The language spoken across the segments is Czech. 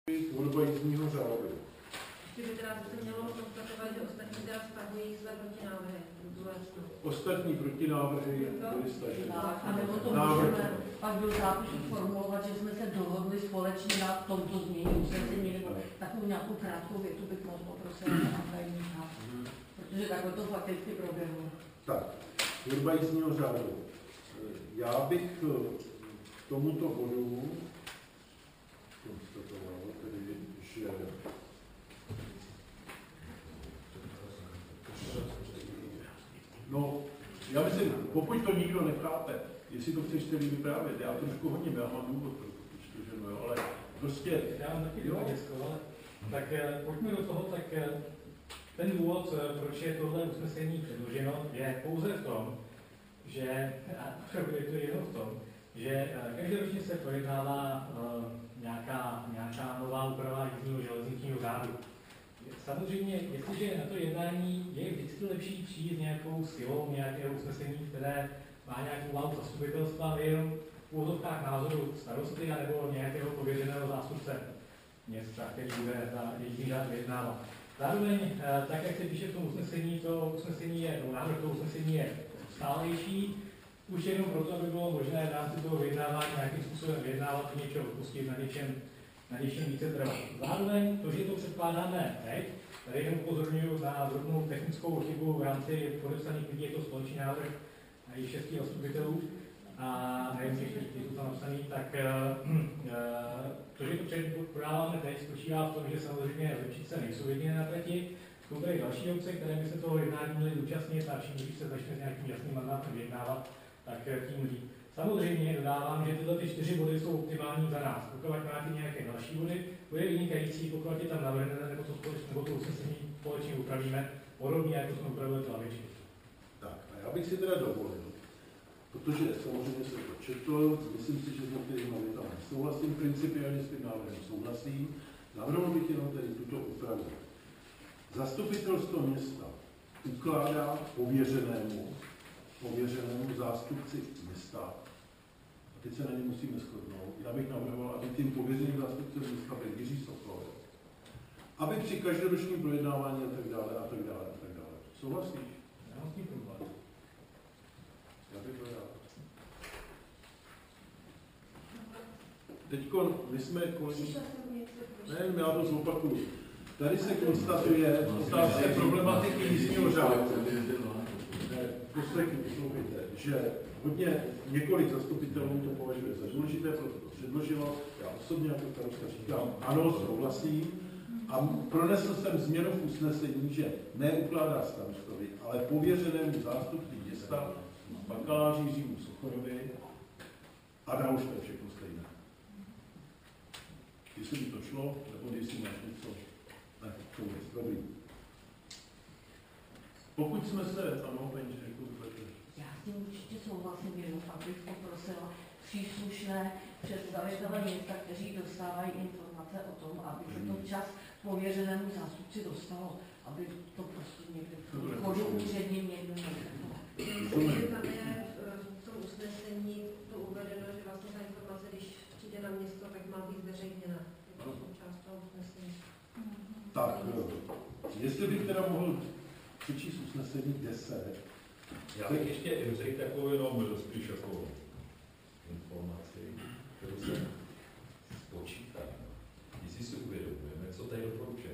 Tvorba jízdního řádu. Ještě by teda se mělo konstatovat, že ostatní teda stahují své protinávrhy. Ostatní protinávrhy byly staženy. A nebo to můžeme pak do zápisu formulovat, že jsme se dohodli společně na tomto změní usnesení, nebo takovou nějakou krátkou větu bych moc poprosila na tajemníka, protože takhle to fakticky proběhlo. Tak, tvorba jízdního řádu. Já bych k tomuto bodu konstatoval, tedy, že no, já myslím, pokud to nikdo nechápe, jestli to chceš celý vyprávět, já trošku hodně, já mám důvod pro to, že no, ale prostě... Já mám taky důvodecko, ale tak pojďme do toho, tak ten důvod, proč je tohle usnesení předloženo, je pouze v tom, že, a opravdu je to jenom v tom, že každoročně se projednává nějaká nová úprava jízdního železničního řádu. Samozřejmě, jestliže na to jednání je vždycky lepší přijít s nějakou silou nějakého usnesení, které má nějakou váhu zastupitelstva, nejenom v úvodovkách názoru starosty nebo nějakého pověřeného zástupce města, který bude za jízdní řád vyjednávat. Zároveň, tak jak se píše v tom usnesení, návrh toho usnesení je stálejší, už jenom proto, aby bylo možné v rámci toho vyjednávání nějakým způsobem vyjednávat, něčeho odpustit, na něčem více trvat. Zároveň to, že to předkládáme teď, tady jenom upozorňuji na drobnou technickou chybu v rámci podepsaných lidí, je to společný návrh i 6 zastupitelů a nevím, těch, kteří jsou tam napsaný, tak to, že to prodáváme teď, spočívá v tom, že samozřejmě řečice nejsou jediné na trati, jsou tady další obce, které by se toho jednání měly účastnit a všichni, když se začne s nějakým jasným mandátem vyjednávat, tak tím líp. Samozřejmě dodávám, že tyhle 4 body jsou optimální za nás. Pokud máte nějaké další body, bude vynikající, pokud je tam navrhnete, nebo to usnesení společně upravíme, podobně jako jsme upravili ty lavičky. Tak, a já bych si teda dovolil, protože samozřejmě se to četl, myslím si, že s některými větami nesouhlasím, principiálně s tím návrhem souhlasím, navrhl bych jenom tedy tuto úpravu. Zastupitelstvo města ukládá pověřenému zástupci města, a teď se na ně musíme shodnout, já bych navrhoval, aby tím pověřeným zástupcem města byl Jiří Sokol, aby při každoročním projednávání a tak dále. Souhlasíš? Já mám s tím problém. Já bych to rád. Teďko, my jsme kolegy... Ne, já to zopakuju. Tady se konstatuje otázka problematiky jízdního řádu. Poslouchejte, že několik zastupitelů to považuje za důležité, proto to předložilo. Já osobně jako starosta říkám, ano, souhlasím. A pronesl jsem změnu v usnesení, že neukládá starostovi, ale pověřenému zástupci města, bakaláři Jiřímu Sochorovi a dál už to je všechno stejné. Jestli by to šlo, nebo jestli máš něco, ne, to je dobrý. Pokud jsme se, ano, paní řekl, Já s tím určitě souhlasím, jenom pak bych poprosila příslušné představitele města, kteří dostávají informace o tom, aby se to čas pověřenému zástupci dostalo, aby to prostě někde v chodu úředním někdo neřeklo. Tam je v tom usnesení to uvedeno, že vlastně ta informace, když přijde na město, tak má být zveřejněna. Je to součást toho usnesení. Tak, jestli bych teda mohl přečíst usnesení 10. Já bych ještě řekl takovou jenom spíš jako informaci, kterou jsem spočítal. Jestli si uvědomujeme, co tady doporučuje.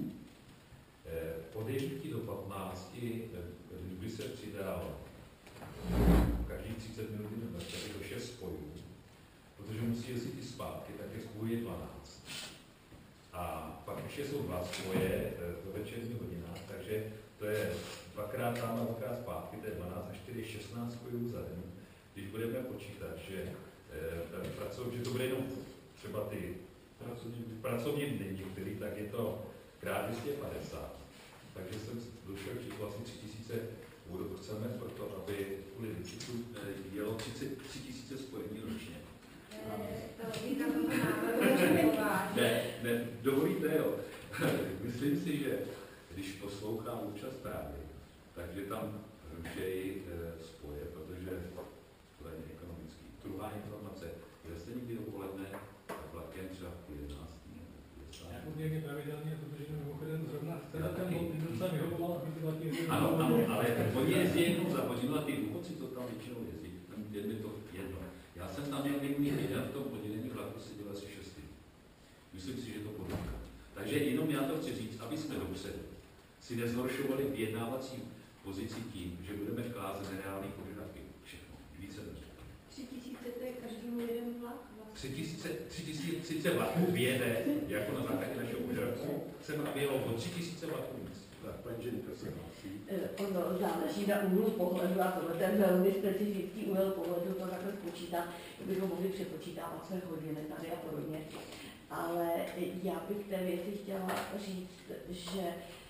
Odejítí do 15, když by se přidal každý 30 minut do 6 spojů, protože musí jezdit i zpátky, tak je spojů 12. A pak ještě jsou 2 spoje do večerních hodinách, takže to je 2x tam a 2x zpátky, to je 12 a 4, 16 spojů za den. Když budeme počítat, že to bude jenom třeba ty pracovní dny některý, tak je to krát 250. Takže jsem došel číslo asi 3000 budou. Chceme proto, aby kvůli ličitu jelo 3000 spojení ročně. Ne, dovolíte, jo. Myslím si, že když poslouchám účast zprávy, takže tam rušejí spoje, protože to je ekonomický. Druhá informace, kde jste někdy dopoledne vlakem třeba v 11. poměrně pravidelně, protože mimochodem zrovna ten docela vyhovoval, aby ty vlaky jezdily. Ano, ale oni jezdí jenom za hodinu a ty důchodci to tam většinou jezdí. Je mi to jedno. Já jsem tam měl minulý týden v tom oddělení vlaku seděl asi 6 lidí. Myslím si, že to podmínka. Takže jenom já to chci říct, aby jsme dopředu si nezhoršovali vyjednávací pozici tím, že budeme vkázat nereální požadavky. Všechno. Více než. 3000 to je každému jeden vlak? 3000 vlaků vyjede, jako na základě našeho požadavku, se navělo o 3000 vlaků víc. Tak, paní Ženka se hlásí. Ono záleží na úhlu pohledu a tohle ten velmi specifický úhel pohledu to takhle spočítá, bychom mohli přepočítávat své hodiny tady a podobně. Ale já bych k té věci chtěla říct, že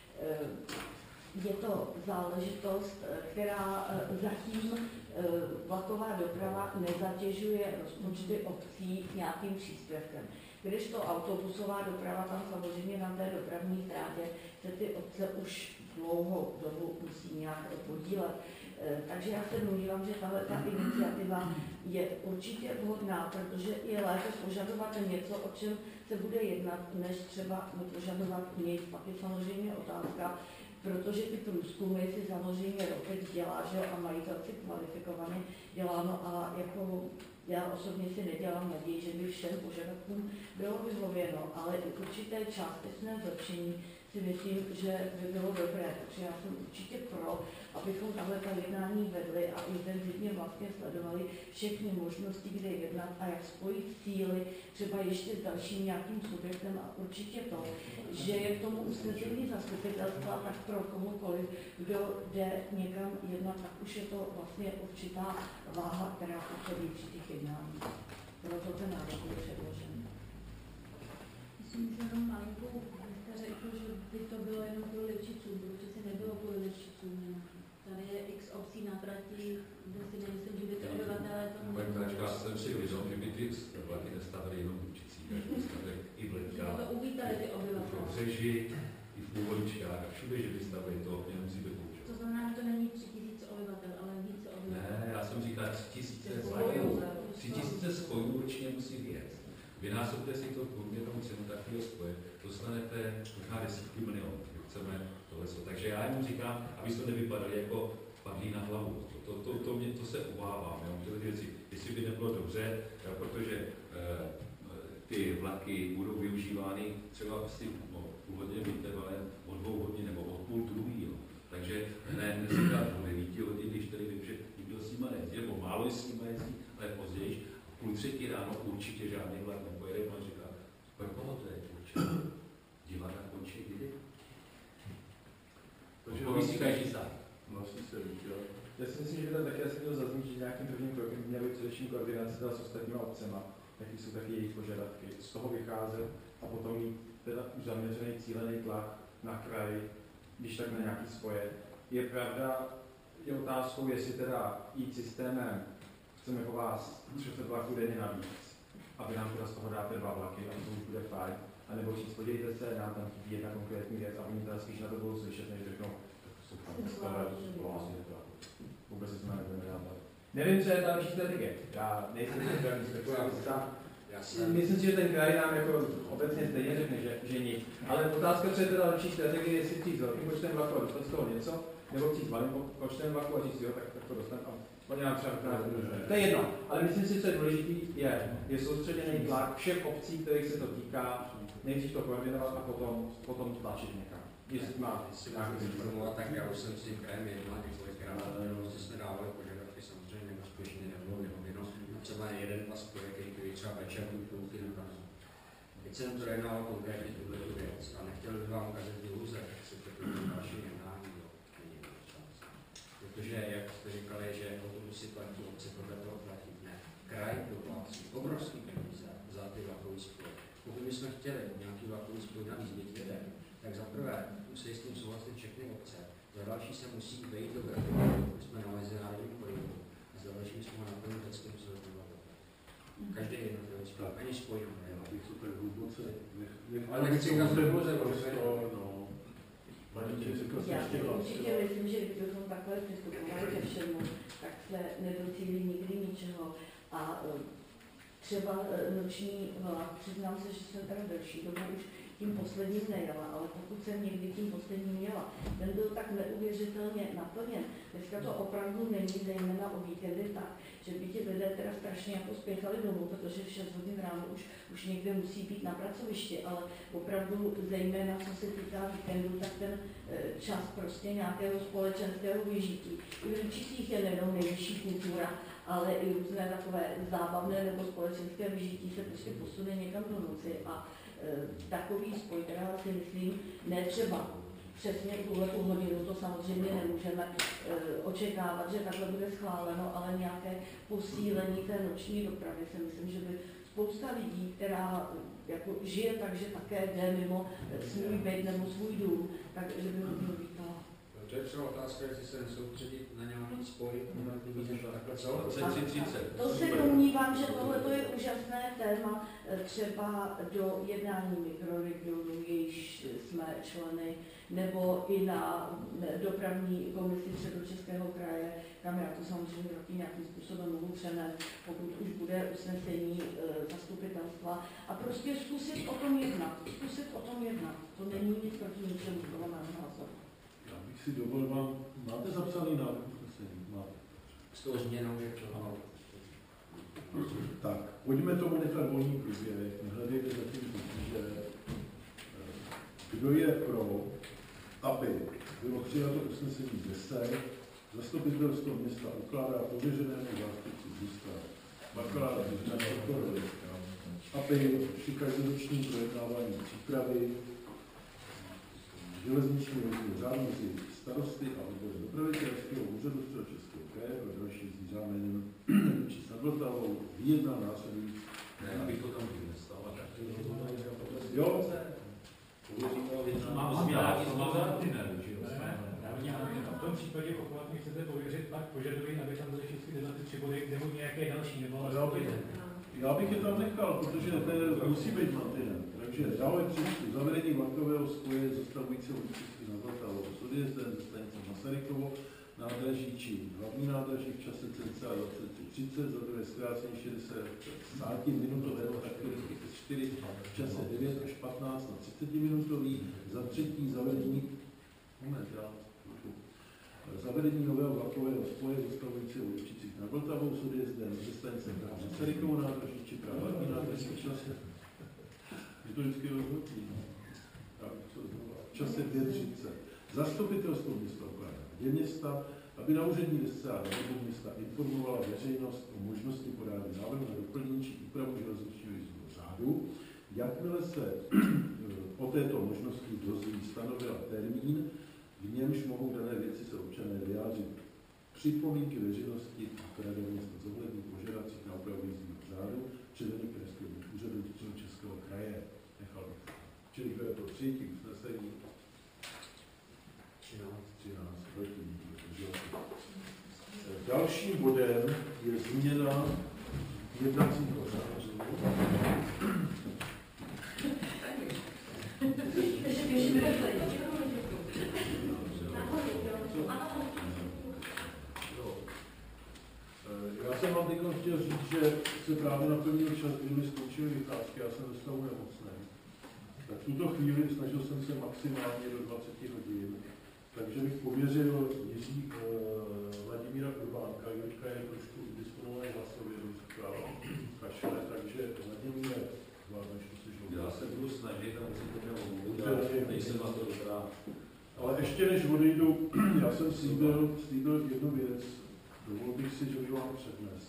je to záležitost, která zatím vlaková doprava nezatěžuje rozpočty obcí nějakým příspěvkem. Když to autobusová doprava, tam samozřejmě na té dopravní ztrátě se ty obce už dlouhou dobu musí nějak podílet. Takže já se domnívám, že ta iniciativa je určitě vhodná, protože je lépe požadovat něco, o čem se bude jednat, než třeba požadovat nic. Pak je samozřejmě otázka, protože ty průzkumy si samozřejmě Ropex dělá, že a majitel si kvalifikovaně děláno, a jako já osobně si nedělám naději, že by všem požadavkům bylo vyhověno, ale určité částečné zlepšení si myslím, že by bylo dobré. Takže já jsem určitě pro, abychom tahle jednání vedli a intenzivně vlastně sledovali všechny možnosti, kde jednat a jak spojit síly, třeba ještě s dalším nějakým subjektem, a určitě to, že je k tomu usnesení zastupitelstva, tak pro kohokoliv, kdo jde někam jednat, tak už je to vlastně určitá váha, která působí při těch jednání. Proto ten návrh byl předložen. Myslím, že jenom malinkou jste řekl, že by to bylo jenom pro Lipšicům, protože se nebylo pro Lipšicům. Tady je x obcí na trati, kde si nemyslím, že by ty obyvatelé tomu nemohli. Já jsem si věděl, že by ty vlaky nestavili jenom v Lipšicích, že by stavili i v Lidkách, to uvítali ty obyvatelé. v Břeži, i v Půvoličkách a všude, že by stavili to, nemusí být poučovat. To znamená, že to není 3000 obyvatel, ale více obyvatel. Ne, já jsem říkal 3000 spojů. 3000 spojů ročně musí vyjet. Vynásobte si to průměrnou cenu takového spoje, dostanete možná desítky milionů, chceme tohle. Takže já jenom říkám, aby to nevypadalo jako padlí na hlavu. To se obávám. Tyhle věci, jestli by nebylo dobře, protože ty vlaky budou využívány třeba asi půl hodiny intervalem o 2 hodin nebo o půl druhý. Takže ne říkat o 9 hodin, když tady vím, že nikdo s nimi nejezdí, nebo málo s nimi jezdí, ale později, v 2:30 ráno určitě žádný vlak nepojede, pan říká, pro koho to je určitě? Divadla končí kdy? Takže si každý sám. Vlastně se viděl. Já si myslím, že by tam také asi měl zaznít, že nějakým prvním krokem by měla být především koordinace s ostatníma obcema, jaký jsou taky jejich požadavky. Z toho vycházet a potom mít teda už zaměřený cílený tlak na kraj, když tak na nějaký spoje. Je pravda, je otázkou, jestli teda jít systémem, chceme po vás 30 vlaků denně navíc, aby nám teda z toho dáte 2 vlaky a to už bude fajn. A nebo říct, podívejte se, nám tam chybí jedna konkrétní věc a oni teda spíš na to budou slyšet, než řeknou, vůbec se jsme nebudeme dát. Nevím, co je ta lepší strategie. Já nejsem připravený spekulovat. Myslím si, že ten kraj nám jako obecně stejně řekne, že nic. Ale otázka, co je teda lepší strategie, jestli přijít s velkým počtem vlaků a dostat z toho něco, nebo přijít s malým počtem vlaků a říct, jo, tak to dostanu. Oni nám třeba to je jedno. Ale myslím si, co je důležitý, je soustředěný tlak všech obcí, kterých se to týká, nejdřív to koordinovat a potom tlačit někam. Jestli má nějaký informovat, tak já už jsem si krajem jednal několikrát, že jsme dávali požadavky, samozřejmě neúspěšně nebylo vyhověno. Třeba jeden pas projekty, který třeba večer půlky dorazí. Teď jsem to jednal konkrétně tuhle věc a nechtěl bych vám ukázat iluze, tak si překrytím další jednání, není čas. Protože, jak jste říkali, že autobusy platí obce, podle toho platí ne. Kraj doplácí obrovský peníze za ty vlakové spoje. Pokud bychom chtěli nějaký vlakový spoj navíc děti, tak za prvé musí s tím souhlasit všechny obce, za další se musí vejít do grafiku, jsme na mezinárodním koridoru, a za další jsme ho naplnit lidským vzorem. Každý jednotlivý spoj, ani spojím. Abych to tak hluboce ale nechci ukázat hluboce, Já si určitě myslím, že kdybychom takhle přistupovali ke všemu, tak se nedocílí nikdy ničeho. A třeba noční vlak, přiznám se, že jsem teda delší dobu už tím posledním nejela, ale pokud jsem někdy tím posledním jela, ten byl tak neuvěřitelně naplněn. Dneska to opravdu není, zejména o víkendy tak, že by ti lidé teda strašně jako spěchali domů, protože v 6 hodin ráno už někde musí být na pracovišti, ale opravdu zejména co se týká víkendu, tak ten čas prostě nějakého společenského vyžití. I v Líčicích je nejenom nejvyšší kultura, ale i různé takové zábavné nebo společenské vyžití se prostě posune někam do noci a takový spoj, která si myslím, ne třeba přesně tuhletu hodinu, to samozřejmě nemůžeme očekávat, že takhle bude schváleno, ale nějaké posílení té noční dopravy si myslím, že by spousta lidí, která jako žije tak, že také jde mimo svůj byt nebo svůj dům, takže by ho bylo vítala. To je třeba otázka, jestli se nesoustředit na nějaký spoj, takhle co? To se domnívám, že tohle je úžasné téma třeba do jednání mikroregionů, jejíž jsme členy, nebo i na dopravní komisi Středočeského kraje, kam já to samozřejmě taky nějakým způsobem mohu přenést, pokud už bude usnesení zastupitelstva. A prostě zkusit o tom jednat. To není nic proti ničemu, podle mého názoru. Já bych si dovolil, máte zapsaný návrh usnesení? Máte. S tou změnou, že to Tak, pojďme tomu nechat volný průběh, nehledejte zatím potíže. Kdo je pro, aby bylo přijato usnesení 10, zastupitelstvo města ukládá pověřenému zástupci města bakalára Vyžného, aby při každoročním projednávání přípravy železničního řádu mezi starosty a odbory dopravitelského úřadu Středočeského kraje pro další zřízání či nad Vltavou vyjedná následující. Ne, abych to tam nestala. Jo? Mám nějaký v tom případě, pokud mi chcete pověřit, pak požaduji, aby tam byly všechny tyhle 3 body, nebo nějaké další, nebo Já bych je tam nechal, protože to musí být mantinel. Takže dále přečtu zavedení vlakového spoje zastavujícího účastí na Vltavou s odjezdem ze stanice Masarykovo, nádraží či hlavní nádraží v čase cca 23:30, za druhé zkrácení 60 minutového taktiky 4 v čase 9 až 15 na 30 minutový, za třetí zavedení nového vlakového spoje zastavujícího Lipčicích nad Vltavou s odjezdem ze stanice Masarykovo nádraží či právě hlavní nádraží v čase. Je to vždycky rozhodný. V čase 2:30. Zastupitelstvo města ukládá města, aby na úřední desce a na města informovala veřejnost o možnosti podání návrhu na doplnění či úpravu železničního jízdního řádu. Jakmile se o této možnosti dozví, stanovila termín, v němž mohou dané věci se občané vyjádřit. Připomínky veřejnosti, které do města zohlední požadavcích na úpravu jízdního řádu, předaný krajskému úřadu Středočeského kraje. Nechal bych. Čili kdo je to přijetí usnesení? 13 proti. Dalším bodem je změna jednacího řádu. Já jsem vám teď chtěl říct, že se právě naplnil čas, kdy mi skončily vycházky, já jsem ve stavu nemocný. Tak v tuto chvíli snažil jsem se maximálně do 20 hodin, takže bych pověřil Vladimíra Urbánka, Jočka je trošku disponovaný hlasově, kašle, takže Vladimíre, zvládneš to si žil. Já se budu snažit a musím to dělat, nejsem na to dobrá. Ale ještě než odejdu, já jsem slíbil jednu věc, dovolil bych si, že bych vám přednes.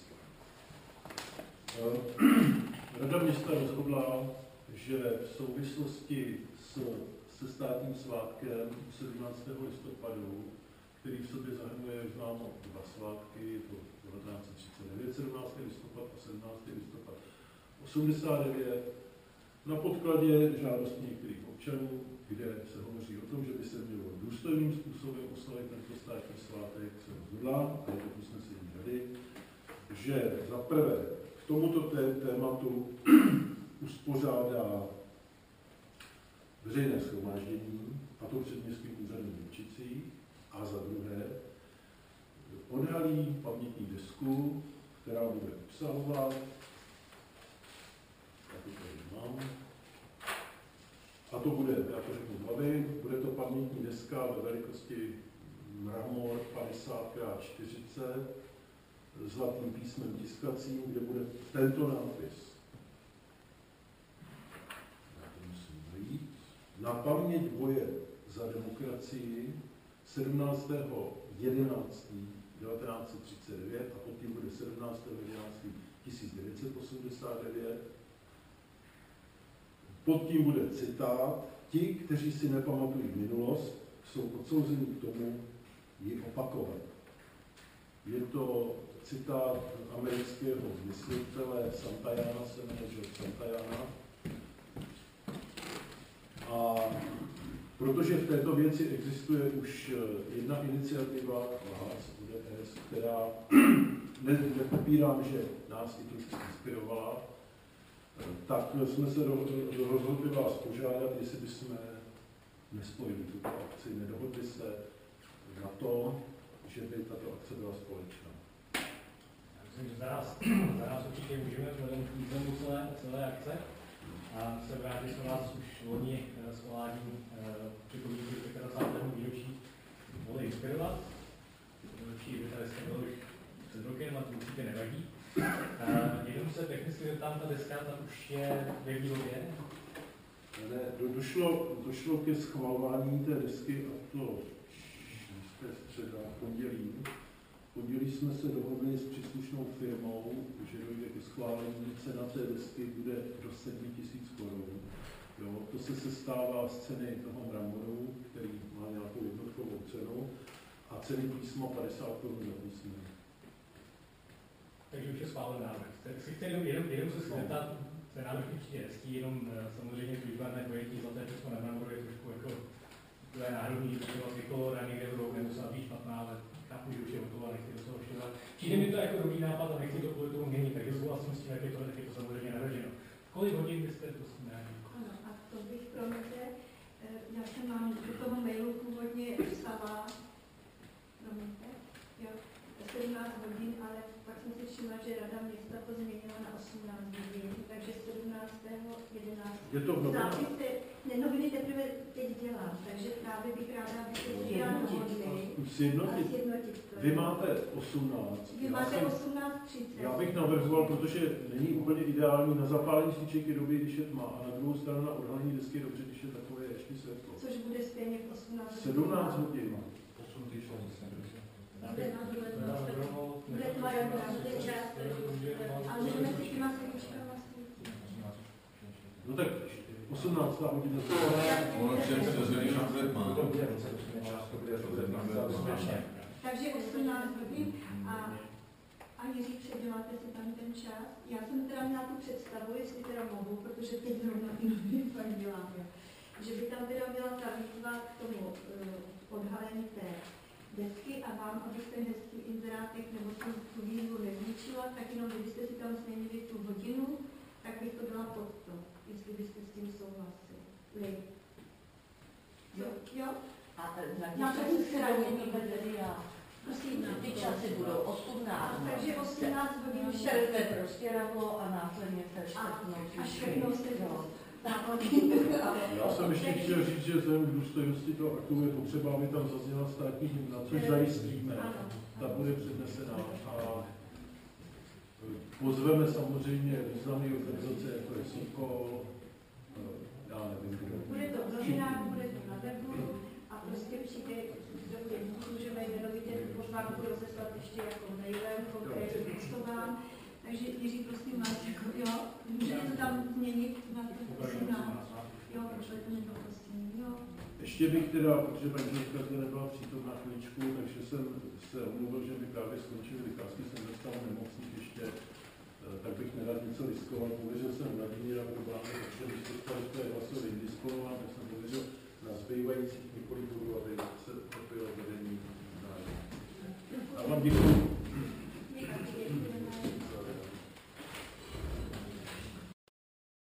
Rada města rozhodla, že v souvislosti se státním svátkem 17. listopadu, který v sobě zahrnuje známo 2 svátky, je to 1939, 17. listopad a 17. listopad 89, na podkladě žádosti některých občanů, kde se hovoří o tom, že by se mělo důstojným způsobem oslavit tento státní svátek, se rozhodla, a je to usnesení rady, že za prvé k tomuto tématu uspořádá veřejné shromáždění, a to před městským úřadem v Lipčicích, a za druhé odhalí pamětní desku, která bude obsahovat, a to bude, já to řeknu z hlavy, bude to pamětní deska ve velikosti mramor 50x40 zlatým písmem tiskacím, kde bude tento nápis. Já to musím najít. Na paměť boje za demokracii 17.11.1939 a pod tím bude 17.11.1989. Pod tím bude citát: ti, kteří si nepamatují minulost, jsou odsouzeni k tomu ji opakovat. Je to citát amerického myslitele Santayana, se jmenuje George Santayana. A protože v této věci existuje už jedna iniciativa ODS, která nepopírám, že nás i trošku inspirovala, tak jsme se rozhodli vás požádat, jestli bychom nespojili tuto akci, nedohodli se na to, že by tato akce byla společná. Já myslím, že za nás určitě můžeme vzhledem k významu celé akce. A jsem rád, že jsme vás už loni svolání připomínky 25. výročí mohli inspirovat. Další deska byla už před rokem a to určitě nevadí. Jenom se technicky zeptám, ta deska ta už je ve výrobě? Ne, došlo ke schvalování té desky, a to středa, pondělí. V pondělí jsme se dohodli s příslušnou firmou, že dojde ke schválení. Cena té desky bude do 7 000 korun. To se sestává z ceny toho mramoru, který má nějakou jednotkovou cenu, a ceny písma 50 korun za písmo. Takže už je schválen návrh. Jenom se zeptat, ten návrh je určitě hezký, jenom samozřejmě to výtvarné pojetí zlaté písmo na mramoru je trošku jako takové národní, třeba trikolora, někde budou nemusela být špatná, ale chápu, že už je hotová, nechci do toho všeho. Přijde mi to jako dobrý nápad a nechci to kvůli tomu měnit, takže souhlasím s tím, jak je to samozřejmě navrženo. Kolik hodin byste to s tím rádi? Ano, a to bych promiňte, já jsem vám do toho mailu původně psala, promiňte, jo, 17 hodin, ale pak jsem si všimla, že Rada města to změnila na 18 hodin, takže 17.11. Je to v novinách? Noviny teprve teď dělám, takže právě bych ráda, abyste sjednotit to. Vy máte 18. Vy máte 18:30. Já bych navrhoval, protože není úplně ideální na zapálení svíček je dobrý, když je tma, a na druhou stranu na odhalení desky je dobře, když je takové ještě světlo. Což bude stejně v 18. 17 hodin. Bude tma, jak bude čas, ale můžeme si těma svíčkama No tak 18. hodina. Ono přece rozhodně na to má. Takže 18 hodin a Jiří, předěláte si tam ten čas. Já jsem teda měla tu představu, jestli teda mohu, protože teď zrovna ty noviny pak děláme, že by tam teda byla ta výzva k tomu odhalení té desky a vám, abyste hezký inzerátek nebo tu výzvu nezničila, tak jenom kdybyste si tam změnili tu hodinu, tak bych to dala pod to, jestli byste s tím souhlasili. Jo? A na těch schránění materiál. Prosím, ty časy budou 18. Takže 18 hodin šerpe prostě ravlo a následně se škrtnou. A škrtnou se to. Já jsem ještě chtěl říct, že vzhledem k důstojnosti toho aktu je potřeba, aby tam zazněla státní hymna, což zajistíme. Ta bude přednesena a pozveme samozřejmě významné organizace, jako je Sokol, já nevím, kdo. Bude to v novinách, bude to na webu a prostě přijde, můžeme jmenovitě pozvánku rozeslat ještě jako mailem, konkrétně textován. Takže Jiří, prosím vás, jako, jo, můžete to tam změnit na to, prosím nás. Jo, pošlete mi to, prosím, jo. Ještě bych teda, protože paní Žilka zde nebyla přítomná chvíličku, takže jsem se omluvil, že mi právě skončily vycházky, jsem dostal nemocných ještě, tak bych nerad něco riskoval. Pověřil jsem Vladimíra Urbána, protože když se stali to je hlasově indisponován, tak jsem pověřil na zbývajících několik bodů, aby se opěl vedení zájem. A vám děkuji.